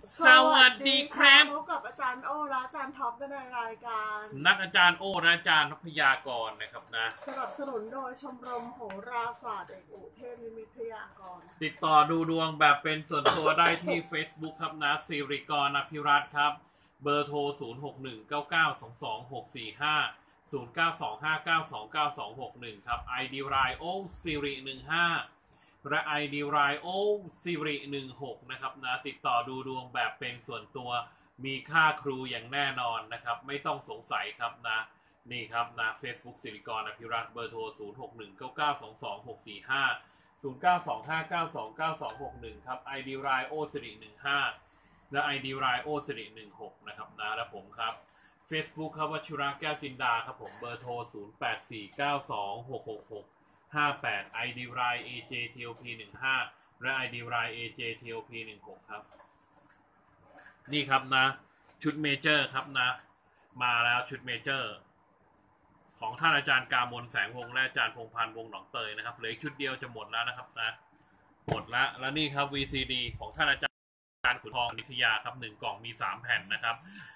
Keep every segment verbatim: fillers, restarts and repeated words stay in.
สวัสดีครับพบกับอาจารย์โอและอาจารย์ท็อปในรายการสำนักอาจารย์โอและอาจารย์พยากรณ์นะครับนะสนับสนุนโดยชมรมโหราศาสตร์เอกอุเทพนิมิตพยากรณ์ติดต่อดูดวงแบบเป็นส่วนตัวได้ที่ Facebook ครับนะสิริกรอภิรัตน์ครับเบอร์โทรศูนย์ หก หนึ่ง เก้า เก้า สอง สอง หก สี่ ห้า ศูนย์ เก้า สอง ห้า เก้า สอง เก้า สอง หก หนึ่งครับ ไอ ดี ไลน์ โอ สิริ หนึ่ง ห้า และ ไอ ดี ไลน์ โอ สิริ หนึ่ง หก นะครับนะติดต่อดูดวงแบบเป็นส่วนตัวมีค่าครูอย่างแน่นอนนะครับไม่ต้องสงสัยครับนะนี่ครับนะ Facebook สิริกรอภิรัตน์เบอร์โทรศูนย์ หก หนึ่ง เก้า เก้า สอง สอง หก สี่ ห้า ศูนย์ เก้า สอง ห้า เก้า สอง เก้า สอง หก หนึ่งครับ ไอ ดี ไลน์ โอ สิริ หนึ่ง ห้า และ ไอ ดี ไลน์ โอ สิริ หนึ่ง หก นะครับนะและผมครับ Facebook ครับวชิระแก้วจินดาครับผมเบอร์โทรศูนย์ แปด สี่ เก้า สอง หก หก หก ห้า แปด ไอ ดี ไลน์ เอ เจ ที โอ พี หนึ่ง ห้า และ ไอ ดี ไลน์ เอ เจ ที โอ พี หนึ่ง หก ครับนี่ครับนะชุดเมเจอร์ครับนะมาแล้วชุดเมเจอร์ของท่านอาจารย์กามลแสงวงศ์และอาจารย์พงษ์พันธ์วงศ์หนองเตยนะครับเหลือชุดเดียวจะหมดแล้วนะครับนะหมดแล้วแล้วนี่ครับ วี ซี ดี ของท่านอาจารย์ขุนทองนิทยาครับหนึ่งกล่องมีสามแผ่นนะครับ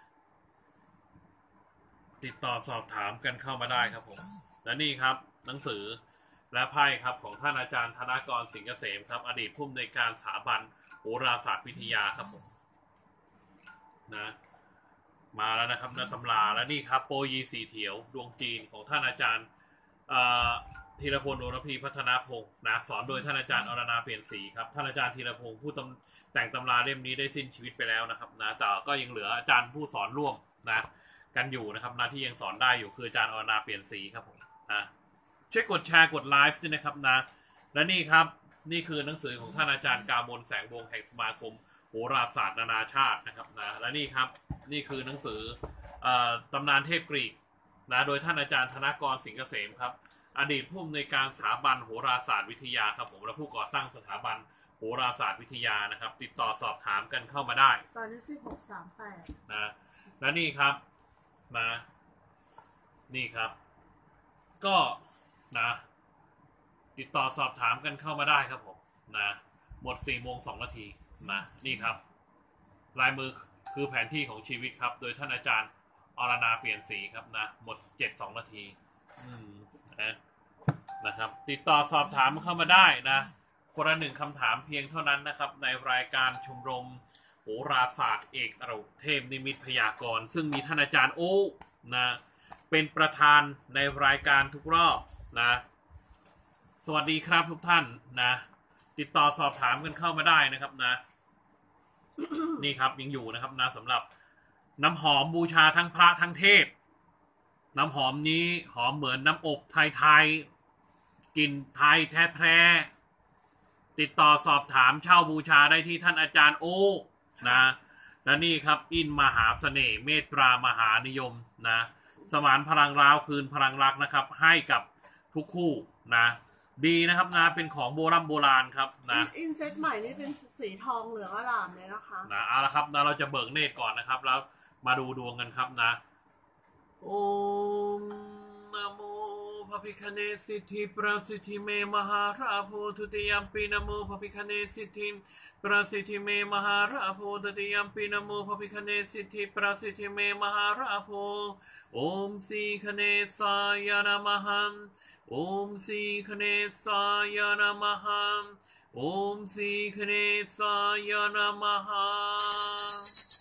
ติดต่อสอบถามกันเข้ามาได้ครับผมและนี่ครับหนังสือและไพ่ครับของท่านอาจารย์ธนากรสิงห์เกษมครับอดีตผู้อำนวยการสถาบันโหราศาสตร์วิทยาครับผมนะมาแล้วนะครับนักตำราและนี่ครับโปยีสีเถียวดวงจีนของท่านอาจารย์ธีรพล โอรพีพัฒนาพงศ์นะสอนโดยท่านอาจารย์อรณาเปลี่ยนสีครับท่านอาจารย์ธีรพงศ์ผู้แต่งตำราเล่มนี้ได้สิ้นชีวิตไปแล้วนะครับนะแต่ก็ยังเหลืออาจารย์ผู้สอนร่วมนะกันอยู่นะครับนะที่ยังสอนได้อยู่คืออาจารย์อรณาเปลี่ยนสีครับผมนะช่วยกดแชร์กดไลฟ์ด้วยนะครับนะและนี่ครับนี่คือหนังสือของท่านอาจารย์กามลแสงวงศ์แห่งสมาคมโหราศาสตร์นานาชาตินะครับนะและนี่ครับนี่คือหนังสือตำนานเทพกรีกนะโดยท่านอาจารย์ธนากรสิงห์เกษมครับอดีตผู้อำนวยการสถาบันโหราศาสตร์วิทยาครับผมและผู้ก่อตั้งสถาบันโหราศาสตร์วิทยานะครับติดต่อสอบถามกันเข้ามาได้ตอนนี้สิบหก สามแปดนะและนี่ครับนะนี่ครับก็นะติดต่อสอบถามกันเข้ามาได้ครับผมนะหมดสี่โมงสองนาทีนะนี่ครับลายมือคือแผนที่ของชีวิตครับโดยท่านอาจารย์อรณาเปลี่ยนสีครับนะหมดเจ็ดสองนาทีอืมนะนะครับติดต่อสอบถามเข้ามาได้นะคนละหนึ่งคำถามเพียงเท่านั้นนะครับในรายการชมรมโหราศาสตร์เอกอรุเทพนิมิตพยากรณ์ซึ่งมีท่านอาจารย์โอ้นะเป็นประธานในรายการทุกรอบนะสวัสดีครับทุกท่านนะติดต่อสอบถามกันเข้ามาได้นะครับนะ นี่ครับยังอยู่นะครับนะสำหรับน้ำหอมบูชาทั้งพระทั้งเทพน้ำหอมนี้หอมเหมือนน้ำอบไทยๆกลิ่นไทยแท้ๆติดต่อสอบถามเช่าบูชาได้ที่ท่านอาจารย์โอ้นะและนี่ครับอินมหาเสน่ห์เมตตามหานิยมนะสมานพลังร้าวคืนพลังรักนะครับให้กับทุกคู่นะดีนะครับนะเป็นของโบราณโบราณครับนะอินเซตใหม่นี่เป็นสีทองเหลืองอร่ามเลยนะคะนะเอาละครับนะเราจะเบิกเนตรก่อนนะครับแล้วมาดูดวงกันครับนะโอมนะโมพระพิฆเนศสิทธิประสิทธิเมมหาราโพธุติยัมปีนะโมพระพิฆเนศสิทธิประสิทธิเมมหาราโพธุติยัมปีนะโมพระพิฆเนศสิทธิประสิทธิเมมหาราโพโอมสีคเนสายนะมหังโอมสีคเนสายนะมหังโอมสีคเนสายนะมหัง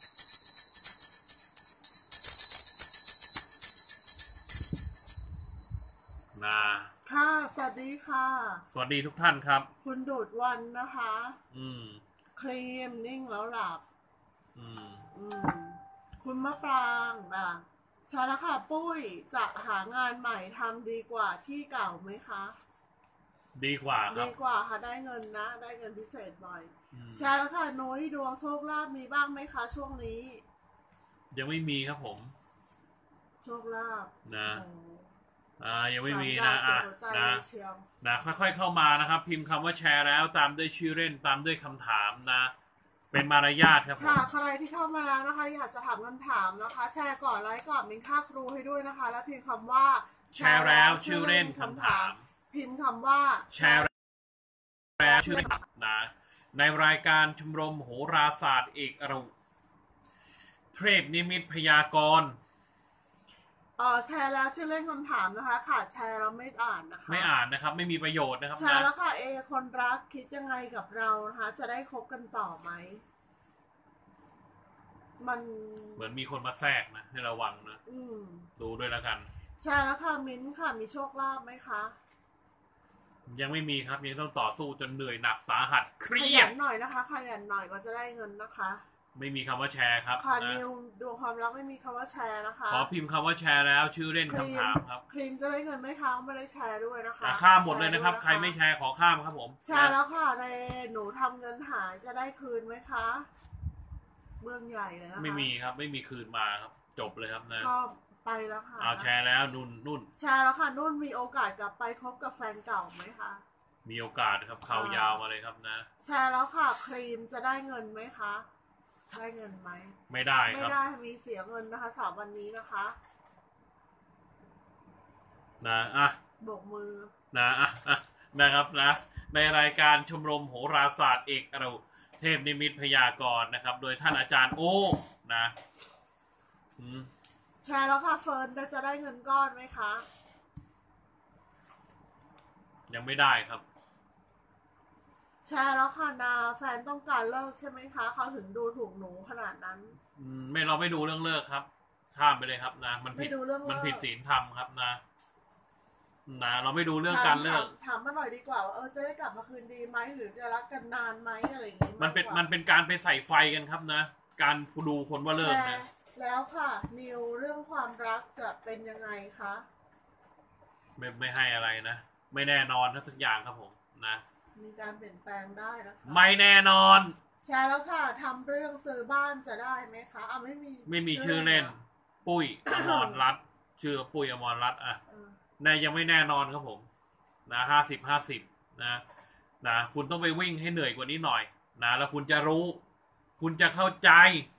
นะค่ะสวัสดีค่ะสวัสดีทุกท่านครับคุณดูดวันนะคะอืมครีมนิ่งแล้วหลับอืมอืมคุณมะปรางนะใช่แล้วค่ะปุ้ยจะหางานใหม่ทำดีกว่าที่เก่าไหมคะดีกว่าครับดีกว่าค่ะได้เงินนะได้เงินพิเศษบ่อยใช่แล้วค่ะนุ้ยดวงโชคลาภมีบ้างไหมคะช่วงนี้ยังไม่มีครับผมโชคลาภนะอ่ายังไม่มีนะอ่ะนะนะค่อยๆเข้ามานะครับพิมพ์คำว่าแชร์แล้วตามด้วยชื่อเล่นตามด้วยคำถามนะเป็นมารยาทครับค่ะใครที่เข้ามาแล้วนะคะอยากจะถามคำถามนะคะแชร์ก่อนไลค์ก่อนมีค่าครูให้ด้วยนะคะแล้วพิมพ์คำว่าแชร์แล้วชื่อเล่นคำถามพิมพ์คำว่าแชร์แล้วชื่อเล่นนะในรายการชมรมโหราศาสตร์เอกอรุเทพนิมิตพยากรณ์เออแชร์แล้วชื่อเล่นคำถามนะคะขาดแชร์เราไม่อ่านนะคะไม่อ่านนะครับไม่มีประโยชน์นะครับแชร์แล้วค่ะเอคนรักคิดยังไงกับเรานะคะจะได้คบกันต่อไหมมันเหมือนมีคนมาแทรกนะให้ระวังนะอืมดูด้วยแล้วกันแชร์แล้วค่ะมิ้นค่ะมีโชคลาภไหมคะยังไม่มีครับยังต้องต่อสู้จนเหนื่อยหนักสาหัสเครียดขยันหน่อยนะคะขยันหน่อยก็จะได้เงินนะคะไม่มีคำว่าแชร์ครับค่ะนิวดวงความรักไม่มีคำว่าแชร์นะคะขอพิมพ์คำว่าแชร์แล้วชื่อเล่นคำถามครับครีมจะได้เงินไหมคะไม่ได้แชร์ด้วยนะคะข้ามหมดเลยนะครับใครไม่แชร์ขอข้ามครับผมแชร์แล้วค่ะเรหนูทำเงินหายจะได้คืนไหมคะเมืองใหญ่เลยนะคะไม่มีครับไม่มีคืนมาครับจบเลยครับนะก็ไปแล้วค่ะเอาแชร์แล้วนุ่นนุ่นแชร์แล้วค่ะนุ่นมีโอกาสกลับไปคบกับแฟนเก่าไหมคะมีโอกาสครับข่าวยาวมาเลยครับนะแชร์แล้วค่ะครีมจะได้เงินไหมคะได้เงินไหมไม่ได้ครับไม่ได้มีเสียเงินนะคะสามวันนี้นะคะนะอ่ะโบกมือนะอ่ะอ่ะนะครับนะในรายการชมรมโหราศาสตร์เอกอรุเทพนิมิตพยากรณ์นะครับโดยท่านอาจารย์โอ้นะแชร์แล้วค่ะเฟิร์นจะได้เงินก้อนไหมคะยังไม่ได้ครับแชร์แล้วค่ะนาแฟนต้องการเลิกใช่ไหมคะเขาถึงดูถูกหนูขนาดนั้นอืมไม่เราไม่ดูเรื่องเลิกครับข้ามไปเลยครับนะมันผิดมันผิดศีลธรรมครับนะนะเราไม่ดูเรื่องการเลิกถามมาหน่อยดีกว่าว่าเออจะได้กลับมาคืนดีไหมหรือจะรักกันนานไหมอะไรอย่างงี้มันเป็นมันเป็นการไปใส่ไฟกันครับนะการดูคนว่าเลิกนะแล้วค่ะนิวเรื่องความรักจะเป็นยังไงคะไม่ไม่ให้อะไรนะไม่แน่นอนทั้งสักอย่างครับผมนะมีการเปลี่ยนแปลงได้นะคะไม่แน่นอนแชร์แล้วค่ะทำเรื่องซื้อบ้านจะได้ไหมคะอ่ะไม่มีไม่มีชื่อเล่นปุ้ยอมรรัตน์ชื่อปุ้ยอมรรัตน์อ่ะนายยังไม่แน่นอนครับผมนะห้าสิบห้าสิบนะนะคุณต้องไปวิ่งให้เหนื่อยกว่านี้หน่อยนะแล้วคุณจะรู้ คุณจะเข้าใจ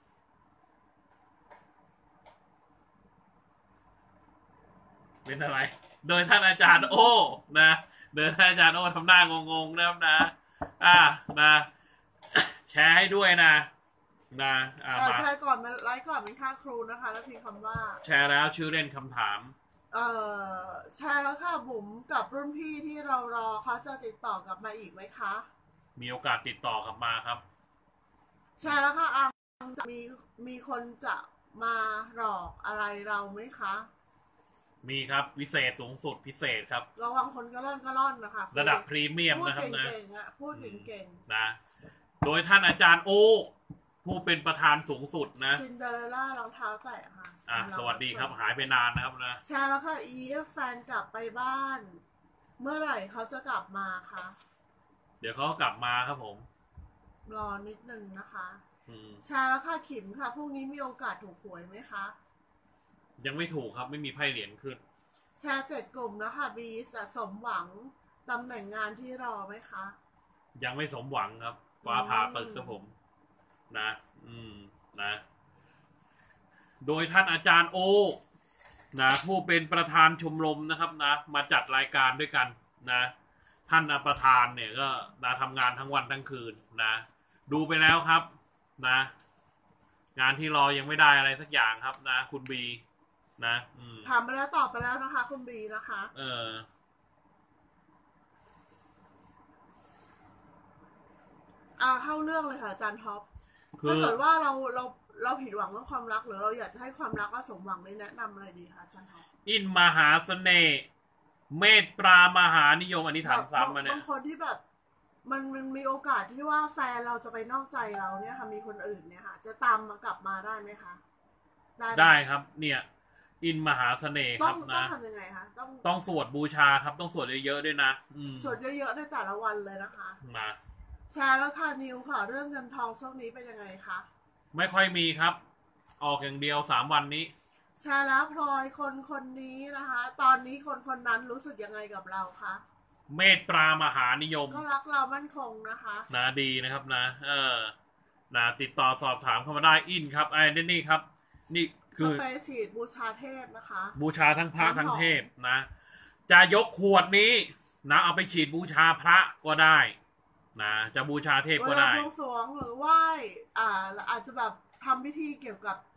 เป็นอะไรโดยท่านอาจารย์โอ้นะโดยท่านอาจารย์โอ้ทำหน้างงๆนะครับนะอ่านะแชร์ให้ด้วยนะนะอ่าแชร์ก่อนมันไลค์ก่อนเป็นค่าครูนะคะแล้วพิมพ์คำว่าแชร์แล้วชื่อเล่นคำถามเอ่อแชร์แล้วค่ะบุ๋มกับรุ่นพี่ที่เรารอเขาจะติดต่อกลับมาอีกไหมคะมีโอกาสติดต่อกลับมาครับแชร์แล้วค่ะอังจะมีมีคนจะมาหลอกอะไรเราไหมคะมีครับวิเศษสูงสุดพิเศษครับระวังคนก็ล่อนก็ล่อนนะคะระดับพรีเมียมนะครับนะพูดเก่งๆนะโดยท่านอาจารย์โอผู้เป็นประธานสูงสุดนะซินเดอเรลล่ารองเท้าแตะค่ะอ่ะสวัสดีครับหายไปนานนะครับนะแชร์แล้วค่ะอีฟแฟนกลับไปบ้านเมื่อไหร่เขาจะกลับมาคะเดี๋ยวเขากลับมาครับผมรอนิดนึงนะคะแชร์แล้วค่ะขิมค่ะพรุ่งนี้มีโอกาสถูกหวยไหมคะยังไม่ถูกครับไม่มีไพ่เหรียญขึ้นแชร์เจ็ดกลุ่มแล้วค่ะบีจะสมหวังตำแหน่งงานที่รอไหมคะยังไม่สมหวังครับฟ้าผ่าตึกครับผมนะอืมนะโดยท่านอาจารย์โอนะผู้เป็นประธานชมรมนะครับนะมาจัดรายการด้วยกันนะท่านประธานเนี่ยก็นะทำงานทั้งวันทั้งคืนนะดูไปแล้วครับนะงานที่รอยังไม่ได้อะไรสักอย่างครับนะคุณบีนะถามไปแล้วตอบไปแล้วนะคะคุณบีนะคะเอออ่าเข้าเรื่องเลยค่ะอาจารย์ท็อปถ้าเกิดว่าเราเราเราผิดหวังเรื่องความรักหรือเราอยากจะให้ความรักเราสมหวังเลยแนะนำอะไรดีคะอาจารย์ท็อปอินมหาเสน่ห์เมตตามหานิยมอันนี้ถามซ้ำมาเนี่ยบางคนที่แบบมันมันมีโอกาสที่ว่าแฟนเราจะไปนอกใจเราเนี่ยค่ะมีคนอื่นเนี่ยค่ะจะตามมากลับมาได้ไหมคะได้ได้ครับเนี่ยอินมหาเสน่ห์ครับนะต้องทำยังไงคะต้องต้องสวดบูชาครับต้องสวดเยอะๆด้วยนะสวดเยอะๆในแต่ละวันเลยนะคะมาแชร์แล้วค่ะนิวค่ะเรื่องเงินทองช่วงนี้เป็นยังไงคะไม่ค่อยมีครับออกอย่างเดียวสามวันนี้แชร์แล้วพลอยคนคนนี้นะคะตอนนี้คนคนนั้นรู้สึกยังไงกับเราคะเมตตามหานิยมก็รักเรามั่นคงนะคะนะดีนะครับนะเออนะติดต่อสอบถามเข้ามาได้อินครับไอ้นี่ครับนี่คือสเปซีดบูชาเทพนะคะบูชาทั้งพระทั้งเทพนะจะยกขวดนี้นะเอาไปฉีดบูชาพระก็ได้นะจะบูชาเทพก็ได้เวลาบวงสรวงหรือไหว้อ่าอาจจะแบบทำพิธีเกี่ยวกับ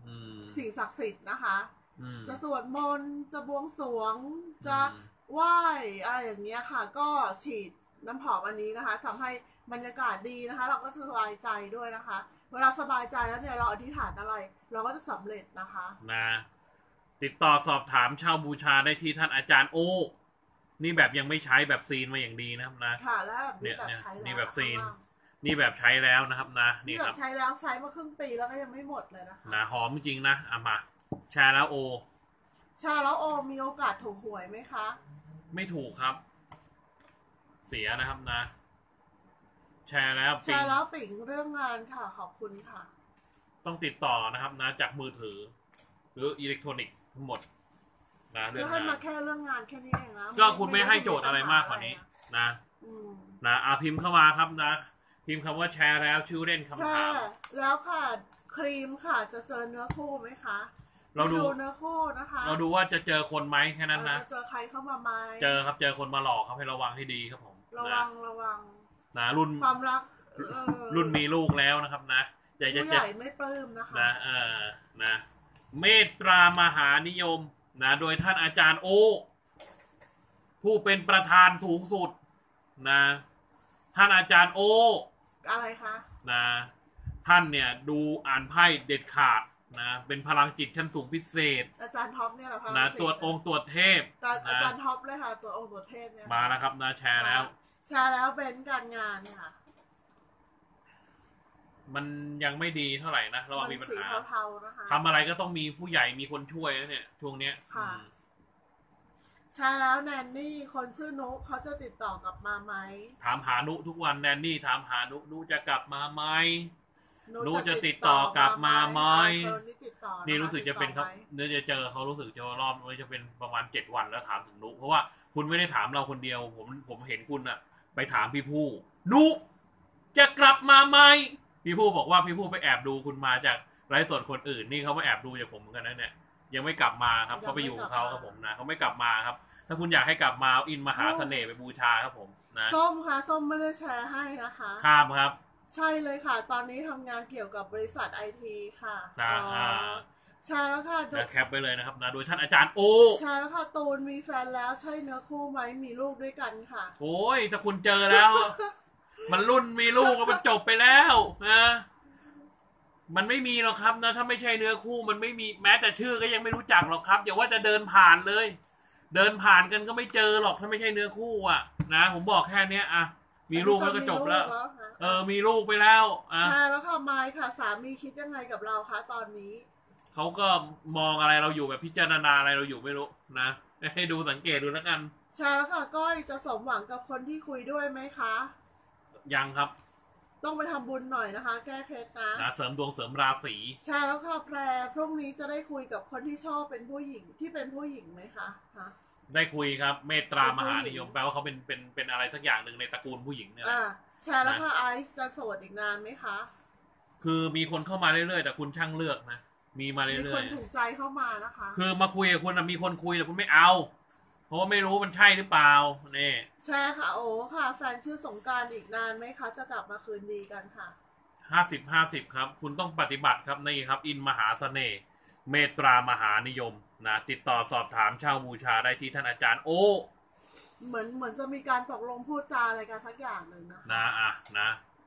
อืมสิ่งศักดิ์สิทธิ์นะคะอืมจะสวดมนต์จะบวงสรวงจะอืมไหว้อะไรอย่างเงี้ยค่ะ ก็ฉีดน้ำหอมอันนี้นะคะทำให้บรรยากาศดีนะคะ เราก็สบายใจด้วยนะคะ เวลาสบายใจแล้วเนี่ยเราอธิษฐานอะไร เราก็จะสำเร็จนะคะนะติดต่อสอบถามเช่าบูชาได้ที่ท่านอาจารย์โอนี่แบบยังไม่ใช้แบบซีนมาอย่างดีนะครับนะค่ะแล้วแบบนี้เนี่ยแบบเนี่ยใช้แล้วนี่แบบซีนข้างล่างนี่แบบใช้แล้วนะครับนะนี่นี่แบครับ บใช้แล้วใช้มาครึ่งปีแล้วก็ยังไม่หมดเลยนะคะนะหอมจริงนะอ่ะมาแชร์แล้วโอชาแล้วโอมีโอกาสถูกหวยไหมคะไม่ถูกครับ เสียนะครับนะ แชร์แล้วชาแล้วปิ่งเรื่องงานค่ะขอบคุณค่ะต้องติดต่อนะครับนะจากมือถือ หรืออิเล็กทรอนิกส์ทั้งหมดนะเรื่แล้องวให้งามาน แค่เรื่องงานแค่นี้เองนะก็คุณไม่ให้โจทย์อะไรมากกว่านี้นะอืมนะอาพิมพ์เข้ามาครับนะ พิมพ์คำว่าแชร์แล้วชื่อเล่นคำใช่ถามแล้วค่ะครีมค่ะจะเจอเนื้อคู่ไหมคะเราดูไม่เนื้อคู่นะคะเราดูว่าจะเจอคนไหมแค่นั้นเออนะจะเจอใครเข้ามาไหมเจอครับเจอคนมาหลอกครับให้ระวังให้ดีครับผมระนะวังระวังนะรุ่นความรักเออรุ่นมีลูกแล้วนะครับนะอยากจะผู้เจใหอญ่ไม่ปลื้มนะคะนะเออนะเมตตามหานิยมนะโดยท่านอาจารย์โอ ผู้เป็นประธานสูงสุดนะท่านอาจารย์โออะไรคะนะท่านเนี่ยดูอ่านไพ่เด็ดขาดนะเป็นพลังจิตชั้นสูงพิเศษอาจารย์ท็อปเนี่ยเหรอคะนะตรวจองค์ตรวจเทพอาจารย์อานะจารย์ท็อปเลยค่ะตัวองค์ตัวเทพเนี่ยมาแล้วครับนะแชร์แล้วแชร์แล้วเป็นการงานค่ะมันยังไม่ดีเท่าไหร่นะระวังมีปัญสีหาเทาๆนะคะทำอะไรก็ต้องมีผู้ใหญ่มีคนช่วยนะเนี่ยช่วงเนี้ยค่ะอืมแชร์แล้วแนนนี่คนชื่อนุกเขาจะติดต่อกลับมาไหมถามหานุทุกวันแนนนี่ถามหานุนุจะกลับมาไหม นุนุจะติดต่อกลับมาไหมเออนี่ติดต่อนะคะนี่รู้สึกจะเป็นครับติดต่อไหมเนี่ยจะเจอเขารู้สึกจะรอบนี้จะเป็นประมาณเจ็ดวันแล้วถามถึงนุเพราะว่าคุณไม่ได้ถามเราคนเดียว ผมผมเห็นคุณอะไปถามพี่ผู้นุจะกลับมาไหมพี่ผู้บอกว่าพี่ผู้ไปแอบดูคุณมาจากไลฟ์สดคนอื่นนี่เขามาแอบดูจากผมเหมือนกันนะเนี่ยยังไม่กลับมาครับเขาไปอยู่กับเขาครับผมนะเขาไม่กลับมาครับ ถ้าคุณอยากให้กลับมาเอาอินมหาเสน่ห์ไปบูชาครับผมนะส้มค่ะส้มไม่ได้แชร์ให้นะคะข้ามครับใช่เลยค่ะ ตอนนี้ทำงานเกี่ยวกับบริษัทไอทีค่ะนะอ๋ออา ใช่แล้วค่ะนะแคปไปเลยนะครับนะโดยท่านอาจารย์โอใช่แล้วค่ะตูนมีแฟนแล้วใช่เนื้อคู่ไหมมีลูกด้วยกันค่ะโอ้ยถ้าคุณเจอแล้ว มันรุ่นมีลูกก็มันจบไปแล้วนะมันไม่มีหรอกครับนะถ้าไม่ใช่เนื้อคู่มันไม่มีแม้แต่ชื่อก็ยังไม่รู้จักหรอกครับอย่าว่าจะเดินผ่านเลย เดินผ่านกันก็ไม่เจอหรอกถ้าไม่ใช่เนื้อคู่อ่ะนะผมบอกแค่เนี้ยอ่ะมีลูกแล้วก็จบแล้วมีกค่ะเออมีลูกไปแล้วอ่ะใช่แล้วค่ะไมค์ค่ะสามีคิดยังไงกับเราคะตอนนี้เขาก็มองอะไรเราอยู่แบบพิจารณาอะไรเราอยู่ไม่รู้นะให้ดูสังเกตดูแล้วกันใช่แล้วค่ะก้อยจะสมหวังกับคนที่คุยด้วยไหมคะยังครับต้องไปทำบุญหน่อยนะคะ แก้เคล็ดนะนะเสริมดวงเสริมราศีใช่แล้วค่ะแพรพรุ่งนี้จะได้คุยกับคนที่ชอบเป็นผู้หญิงที่เป็นผู้หญิงไหมคะฮะได้คุยครับ เมตตามหานิยมแปลว่าเขาเป็นเป็นเป็นอะไรสักอย่างหนึ่งในตระกูลผู้หญิงเนี่ยแหละอ่าใช่แล้วค่ะไอซ์จะโสดอีกนานไหมคะคือมีคนเข้ามาเรื่อยๆแต่คุณช่างเลือกนะมีมามีเรื่คอน ยถูกใจเข้ามานะคะๆคือมาคุยกับคุณนะมีคนคุยแต่คุณไม่เอา เพราะว่าไม่รู้มันใช่หรือเปล่านี่ใช่ค่ะโอ้ค่ะ แฟนชื่อสงกรารอีกนานไหมคะ จะกลับมาคืนดีกันค่ะห้าสิบห้าสิบครับ คุณต้องปฏิบัติครับนี่ครับ อินมหาเสน่ห์เมตตามหานิยมนะติดต่อสอบถามเช่าบูชาได้ที่ท่านอาจารย์โอเหมือนเหมือนจะมีการตกลงพูดจาอะไรกันสักอย่างหนึ่งนะคะนะอ่ะนะ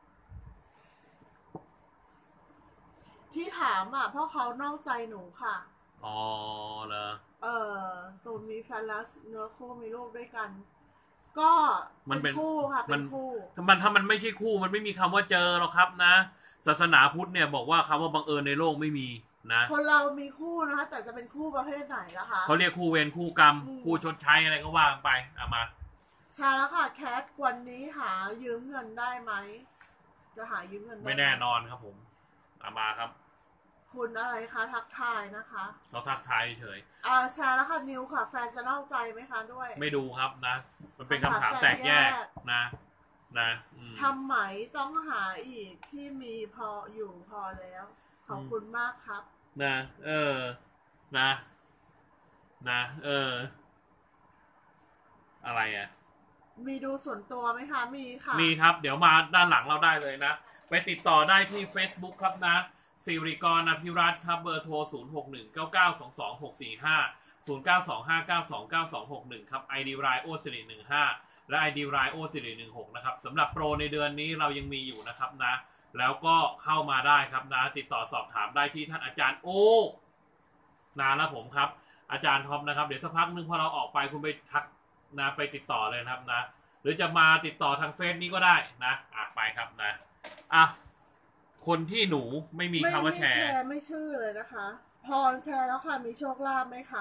ที่ถามอ่ะเพราะเขานอกใจหนูค่ะอ๋อเหรอเออตูนมีแฟนแล้วเนื้อคู่มีลูกด้วยกัน ก็มันเป็นคู่ค่ะมัเป็น นคู่ถ้ามันถ้ามันไม่ใช่คู่มันไม่มีคำว่าเจอหรอกครับนะ ศาสนาพุทธเนี่ยบอกว่าคำว่าบังเอิญในโลกไม่มีนะคนเรามีคู่นะคะ แต่จะเป็นคู่ประเภทไหนล่ะคะเขาเรียกคู่เวรคู่กรรมอืมคู่ชดใช้อะไรก็ว่ากันไปเอามาใช่แล้วค่ะแคทวันนี้หายืมเงินได้ไหมจะหายืมเงินได้หไม่แน่นอนครับผมเอามาครับคุณอะไรคะทักทายนะคะเราทักทายเฉยอ่าแชร์แล้วค่ะนิวค่ะ แฟนจะนอกใจไหมคะด้วยไม่ดูครับนะ มันเป็นคำถามแตกแยกนะนะอืมทำไหมต้องหาอีกที่มีพออยู่พอแล้ว ขอบคุณมากครับนะเออนะนะเออ อะไรอ่ะมีดูส่วนตัวไหมคะ มีค่ะมีครับ เดี๋ยวมาด้านหลังเราได้เลยนะ ไปติดต่อได้ที่ Facebook ครับนะสิริกรอภิรัตน์ครับเบอร์โทรศูนย์ หก หนึ่ง เก้า เก้า สอง สอง หก สี่ ห้า ศูนย์ เก้า สอง ห้า เก้า สอง เก้า สอง หก หนึ่งครับ ไอ ดี ไลน์ โอ สิริ หนึ่ง ห้า และ ไอ ดี ไลน์ โอ สิริ หนึ่ง หกนะครับสำหรับโปรในเดือนนี้เรายังมีอยู่นะครับนะแล้วก็เข้ามาได้ครับนะติดต่อสอบถามได้ที่ท่านอาจารย์โอนะแล้วผมครับอาจารย์ท็อปนะครับเดี๋ยวสักพักนึงพอเราออกไปคุณไปทักนะไปติดต่อเลยนะครับนะหรือจะมาติดต่อทางเฟซนี้ก็ได้นะอ่ะไปครับนะอ่ะคนที่หนูไม่มีคำว่าแชร์ไม่แชร์ไม่ชื่อเลยนะคะพรแชร์แล้วค่ะมีโชคลาภไหมคะ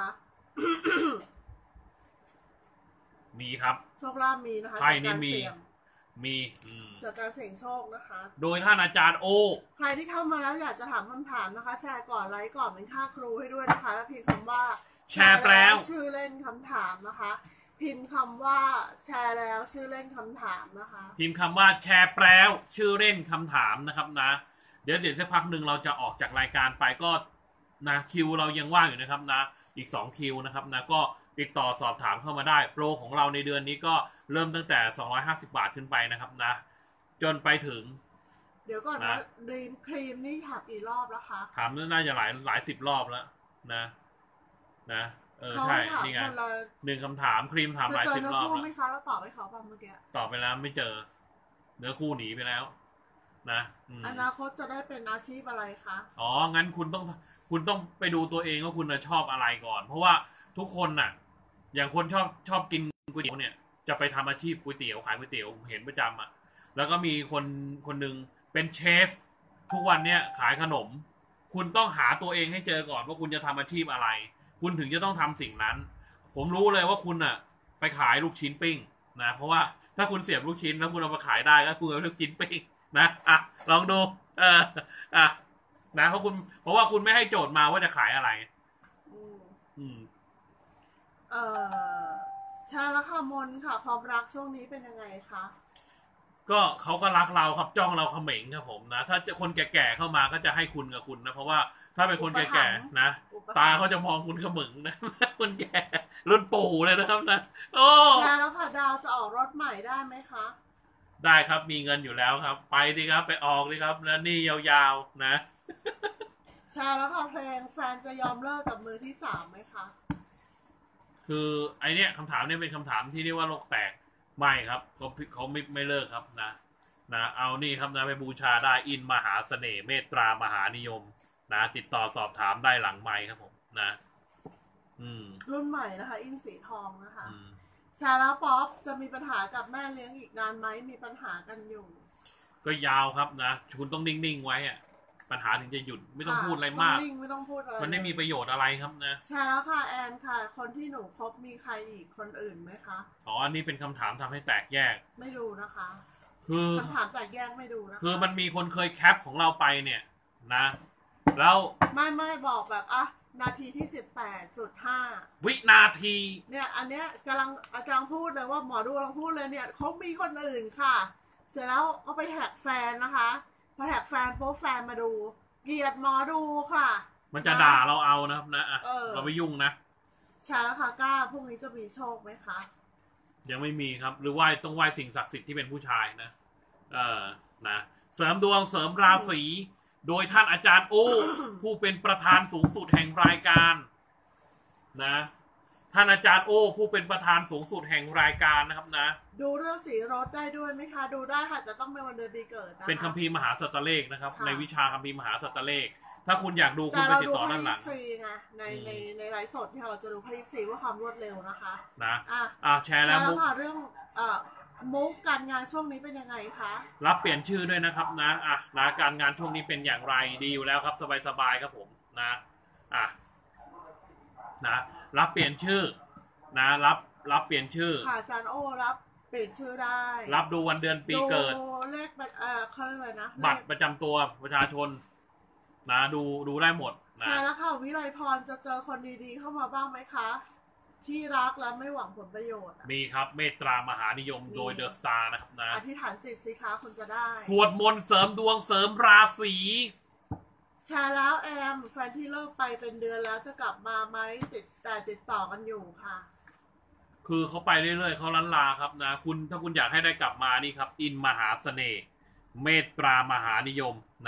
มีครับโชคลาภมีนะคะไพ่นี่จากการมีเสี่ยงมีอืมจากการเสี่ยงโชคนะคะโดยท่านอาจารย์โอใครที่เข้ามาแล้วอยากจะถามคำถามนะคะ แชร์ก่อนไลค์ก่อนเป็นค่าครูให้ด้วยนะคะ แล้วพิมพ์คำว่าแชร์แล้วชื่อเล่นคำถามนะคะ พิมพ์คำว่าแชร์แล้วชื่อเล่นคำถามนะคะพิมพ์คำว่าแชร์แปล้วชื่อเล่นคำถามนะครับนะเดี๋ยวเดี๋ยวสักพักหนึ่งเราจะออกจากรายการไปก็นะคิวเรายังว่างอยู่นะครับนะอีกสองคิวนะครับนะก็ติดต่อสอบถามเข้ามาได้โปรของเราในเดือนนี้ก็เริ่มตั้งแต่สองร้อยห้าสิบบาทขึ้นไปนะครับนะจนไปถึงเดี๋ยวก่อนนะดรีมครีมนี่ถามกี่รอบแล้วคะถามน่าจะหลายหลายสิบรอบแล้วนะนะเออเขาใช่ถามนี่ไงคนละหนึ่งคำถามครีมถามจะหลายเจอสิบเนื้อรอบคู่แล้วไหมคะเราตอบให้เขาบ้างเมื่อกี้ตอบไปแล้วไม่เจอเนื้อคู่หนีไปแล้วนะอืมอนาคตจะได้เป็นอาชีพอะไรคะอ๋อ งั้นคุณต้องคุณต้องไปดูตัวเองว่าคุณน่ะชอบอะไรก่อน เพราะว่าทุกคนน่ะ อย่างคนชอบชอบกินก๋วยเตี๋ยวเนี่ย จะไปทำอาชีพก๋วยเตี๋ยวขายก๋วยเตี๋ยวผมเห็นประจำอ่ะ แล้วก็มีคนคนหนึ่งเป็นเชฟทุกวันเนี่ยขายขนม คุณต้องหาตัวเองให้เจอก่อนว่าคุณจะทำอาชีพอะไร คุณถึงจะต้องทำสิ่งนั้น ผมรู้เลยว่าคุณน่ะ ไปขายลูกชิ้นปิ้งนะ เพราะว่าถ้าคุณเสียบลูกชิ้นแล้วคุณเอามาขายได้ก็คุณเอาลูกชิ้นปิ้งนะ อ่ะ ลองดู เออ อ่ะ นะเพราะคุณ เพราะว่าคุณไม่ให้โจทย์มาว่าจะขายอะไรอืมอืมเอ่อใช่แล้วค่ะมนค่ะความรักช่วงนี้เป็นยังไงคะก็เขาก็รักเราครับจ้องเราเขม็งครับผมนะ ถ้าจะคนแก่ๆเข้ามาก็จะให้คุณกับคุณนะ เพราะว่าถ้าเป็นคนแก่ๆนะ ตาเขาจะมองคุณเขม็งนะ คนแก่รุ่นปู่เลยนะครับนะ โอ้ใช่แล้วค่ะดาวจะออกรถใหม่ได้ไหมคะได้ครับมีเงินอยู่แล้วครับ ไปดิครับไปออกดิครับแล้วนี่ยาวๆนะใช่แล้วค่ะเพลงแฟนจะยอมเลิกกับมือที่สามไหมคะคือไอเนี้ยคำถามเนี้ยเป็นคำถามที่เรียกว่าโลกแตกไม่ครับเขาเขาไม่ไม่เลิกครับนะนะเอานี่ครับนะไปบูชาได้อินมหาเสน่ห์เมตตามหานิยมนะติดต่อสอบถามได้หลังไมค์ครับผมนะอืมรุ่นใหม่นะคะ อินสีทองนะคะอืมชาแล้วป๊อปจะมีปัญหากับแม่เลี้ยงอีกนานไหมมีปัญหากันอยู่ก็ยาวครับนะคุณต้องนิ่งๆไว้อะปัญหาถึงจะหยุดไม่ต้องพูดอะไรมากต้องนิ่งไม่ต้องพูดอะไรมันไม่มีประโยชน์อะไรครับนะใช่แล้วค่ะแอนค่ะ คนที่หนูคบมีใครอีกคนอื่นไหมคะอ๋ออันนี้เป็นคำถามทำให้แตกแยกไม่ดูนะคะคือคำถามแตกแยกไม่ดูนะคะคือมันมีคนเคยแคปของเราไปเนี่ยนะ แล้วไม่ไม่บอกแบบอ่ะนาทีที่สิบแปดจุดห้าวินาทีเนี่ยอันเนี้ยกำลังอาจารย์พูดเลยว่าหมอดูกำลังพูดเลยเนี่ยเขามีคนอื่นค่ะ เสร็จแล้วก็ไปแท็กแฟนนะคะพอแท็กแฟนโป๊แฟนมาดู เกลียดหมอดูค่ะมันจะด่าเราเอานะครับนะอ่ะเออเราไม่ยุ่งนะใช่แล้วค่ะกล้าพรุ่งนี้จะมีโชคไหมคะยังไม่มีครับ หรือไหว้ต้องไหว้สิ่งศักดิ์สิทธิ์ที่เป็นผู้ชายนะ เออนะเสริมดวงเสริมราศีโดยท่านอาจารย์โอ ผู้เป็นประธานสูงสุดแห่งรายการนะท่านอาจารย์โอ ผู้เป็นประธานสูงสุดแห่งรายการนะครับนะดูเรื่องสีรถได้ด้วยไหมคะ ดูได้ค่ะแต่ต้องเป็นวันเดือนปีเกิดนะคะเป็นคัมภีร์มหาสัตตเลขนะครับค่ะในวิชาคัมภีร์มหาสัตตเลข ถ้าคุณอยากดูคุณแต่ไปเราติดดูต่อไพ่ด้านหยิลังปซีไงในอืมในในไลฟ์สดที่เราจะดูไพ่ยิปซีว่าความรวดเร็วนะคะนะอ่ะอ่าแชร์ใช่แล้วแล้มุวกค่ะเรื่องเอ่อมุกการงานช่วงนี้เป็นยังไงคะรับเปลี่ยนชื่อด้วยนะครับนะอ่ะนะการงานช่วงนี้เป็นอย่างไรดีอยู่แล้วครับสบายๆครับผมนะอ่ะนะรับเปลี่ยนชื่อนะรับรับเปลี่ยนชื่อค่ะอาจารย์โอรับเปลี่ยนชื่อได้รับดูวันเดือนปีเกิดดูเลขบัตรเอ่อเขาเรียกอะไรนะบัตรเลขประจำตัวประชาชนนะดูดูได้หมดนะใช่แล้วค่ะวิไลพรจะเจอคนดีๆเข้ามาบ้างไหมคะ ที่รักและไม่หวังผลประโยชน์อะมีครับเมตตามหานิยมมีโดยเดอะสตาร์นะครับนะอธิษฐานจิตสิคะคุณจะได้สวดมนต์เสริมดวงเสริมราศีใช่แล้วแอมแฟนที่เลิกไปเป็นเดือนแล้วจะกลับมาไหมติดแต่ติดต่อกันอยู่ค่ะคือเขาไปเรื่อยๆเขาลันลาครับนะคุณถ้าคุณอยากให้ได้กลับมานี่ครับ อินมหาเสน่ห์เมตตามหานิยมนะ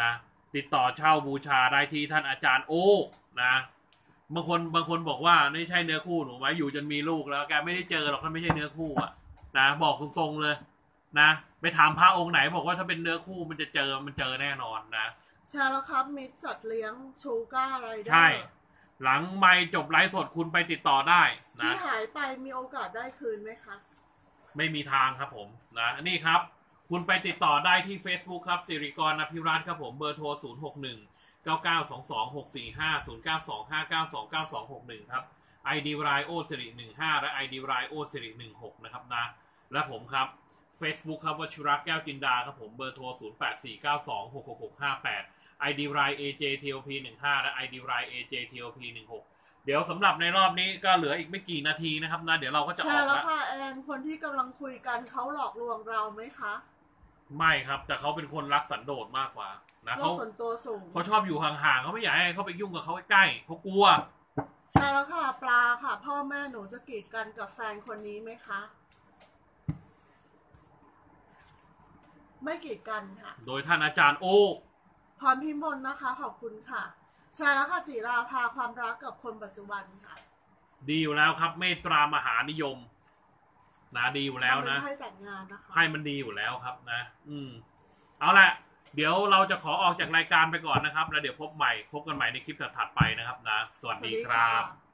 ติดต่อเช่าบูชาได้ที่ท่านอาจารย์โอ้นะบางคนบางคนบอกว่าไม่ใช่เนื้อคู่หนูไหมอยู่จนมีลูกแล้วแกไม่ได้เจอหรอกถ้าไม่ใช่เนื้อคู่อะนะบอกตรงๆเลยนะไปถามพระองค์ไหนบอกว่าถ้าเป็นเนื้อคู่มันจะเจอมันเจอแน่นอนนะใช่แล้วครับมิตรสัตว์เลี้ยงชูก้าไรเดอร์ใช่หลังไม่จบไลฟ์สดคุณไปติดต่อได้นะที่หายไปมีโอกาสได้คืนไหมคะไม่มีทางครับผมนะนี่ครับคุณไปติดต่อได้ที่ Facebook ครับสิริกรอภิรัตน์ครับผมเบอร์โทรศูนย์หกหนึ่ง เก้าเก้าสองสอง หกสี่ห้า ศูนย์เก้าสอง ห้าเก้าสอง เก้าสองหกหนึ่งครับ ไอ ดี รายโอสิริหนึ่งห้าและ ไอ ดี รายโอสิริหนึ่งหกนะครับนะและผมครับ Facebook ครับวชิระแก้วจินดาครับผมเบอร์โทรศูนย์แปดสี่ เก้าสอง หกหกหกห้าแปด ไอ ดี ราย เอ เจ ที โอ พี หนึ่งห้าและ ไอ ดี ราย เอ เจ ที โอ พี หนึ่งหกเดี๋ยวสำหรับในรอบนี้ก็เหลืออีกไม่กี่นาทีนะครับนะเดี๋ยวเราก็จะออกใช่แล้วแล้วค่ะแอนคนที่กำลังคุยกันเขาหลอกลวงเราไหมคะไม่ครับแต่เขาเป็นคนรักสันโดษมากกว่านะเขาส่วนตัวสูงเขาชอบอยู่ห่างๆเขาไม่อยากให้เขาไปยุ่งกับเขาใกล้ๆเขากลัวใช่แล้วค่ะปลาค่ะพ่อแม่หนูจะกีดกันกับแฟนคนนี้ไหมคะไม่กีดกันค่ะโดยท่านอาจารย์โอพรพิมลนะคะขอบคุณค่ะใช่แล้วค่ะจิราภาความรักกับคนปัจจุบันค่ะดีอยู่แล้วครับเมตตามหานิยมนะดีอยู่แล้วนะไพ่แต่งงานนะคะไพ่มันดีอยู่แล้วครับนะอืมเอาละเดี๋ยวเราจะขอออกจากรายการไปก่อนนะครับแล้วเดี๋ยวพบใหม่พบกันใหม่ในคลิปถัดๆไปนะครับนะสวัสดีครับ